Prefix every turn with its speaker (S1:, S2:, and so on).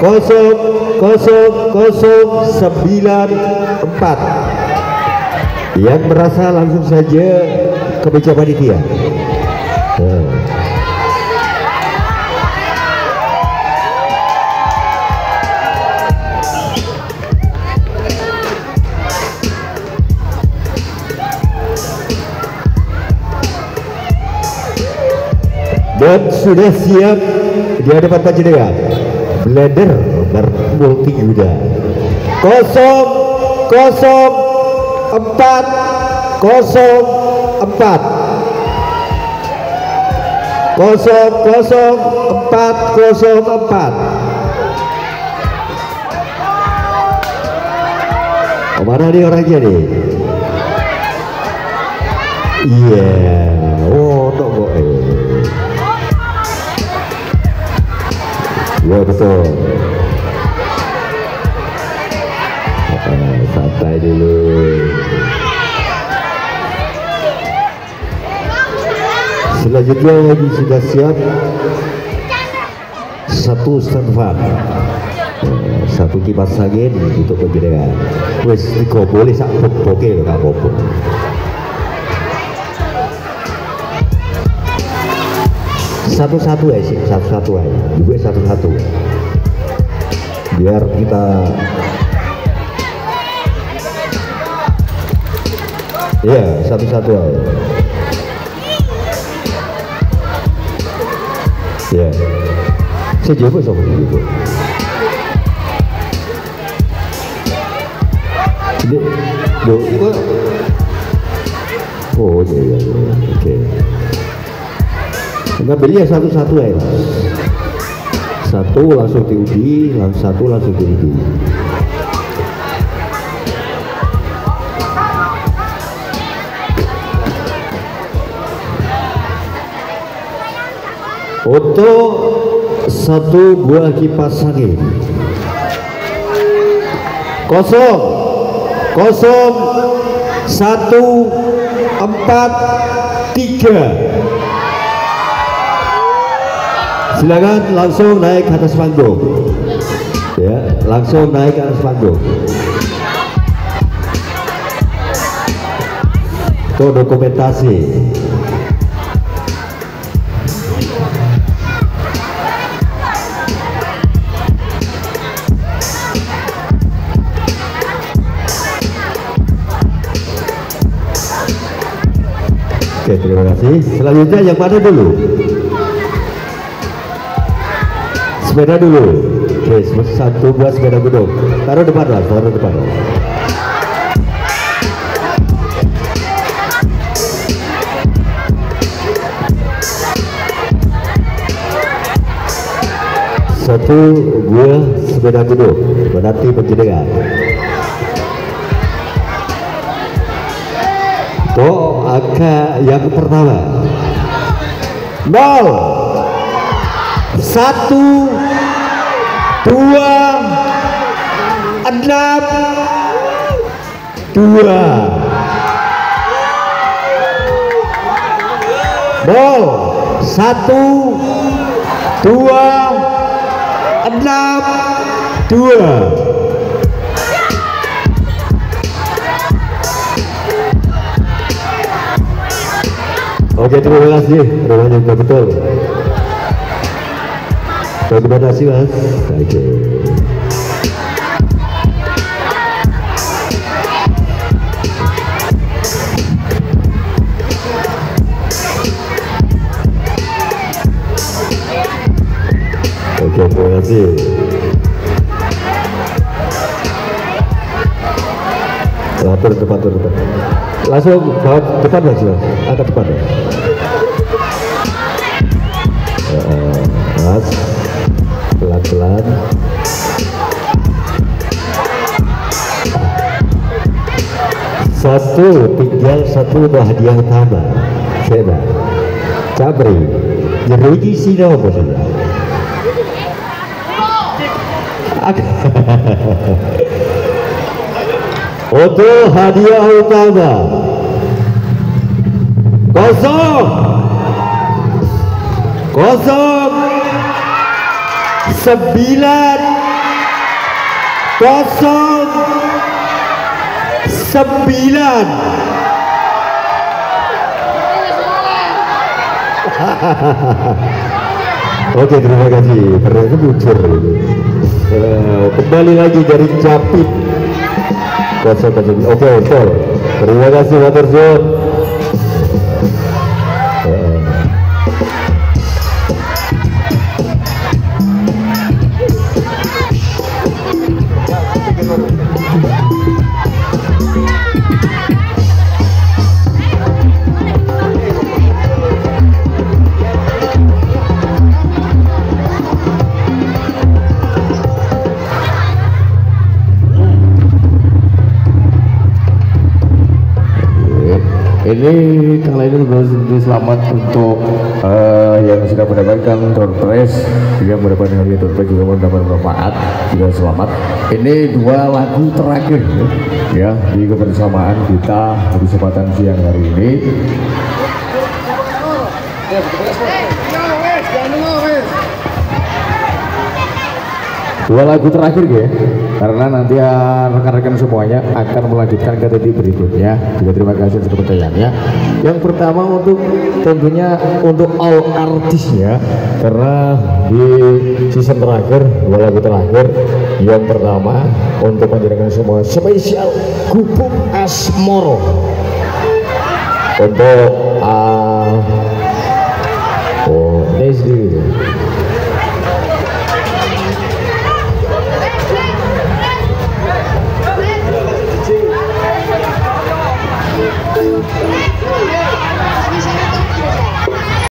S1: 0094. Yang merasa langsung saja ke meja panitia. Dan sudah siap di hadapan panjenengan blender multi yuda 004. Mana nih orangnya nih? Iya, kok ya betul. Santai dulu. Selanjutnya ini sudah siap satu standby, satu kipas angin untuk penjagaan. Wes kok boleh sak boke lho gak apa-apa. Satu-satu ya sih, satu-satu aja, juga satu-satu. Biar kita ya satu-satu aja. Ya, saya coba sama ibu. Ini, oh iya, oke. Ngambilnya satu-satu aja. Satu langsung diundi, satu langsung diundi. Untuk satu buah kipas angin 00143. Silakan langsung naik ke atas panggung. Ya, langsung naik ke atas panggung. Itu dokumentasi. Oke, terima kasih. Selanjutnya yang mana dulu? Sepeda dulu. Oke, satu buat sepeda gunung. Taruh depan lah, taruh depan. Satu buah sepeda gunung menanti penjagaan. Tuh angka yang pertama 0 1 2 6 2 0 1 2 6 2. Oke, terima kasih. Rumahnya juga betul. Terima kasih, Mas. Oke. Oke, terima kasih. Turun depan. Langsung bawa depan Mas, angkat depan ya. Mas, pelan-pelan. Tinggal satu hadiah utama. Saya Cabri, jeruji sini apa saja. Untuk hadiah utama 009 09. Oke, terima kasih. Ternyata bujur. Kembali lagi dari Capit. Oke, betul. Terima kasih Matur Suwun.
S2: Ini kali ini lebih selamat untuk yang sudah mendapatkan door prize, juga mendapatkan harga door prize, juga mendapatkan manfaat, juga selamat. Ini 2 lagu terakhir ya di kebersamaan kita di kesempatan siang hari ini. Dua lagu terakhir ya, karena nanti rekan-rekan semuanya akan melanjutkan ke titik berikutnya. Juga terima kasih atas kepercayaannya. Yang pertama untuk tentunya untuk all artisnya, karena di season terakhir 2 lagu terakhir. Yang pertama untuk panjenengan semua spesial Gubuk Asmoro untuk ini sendiri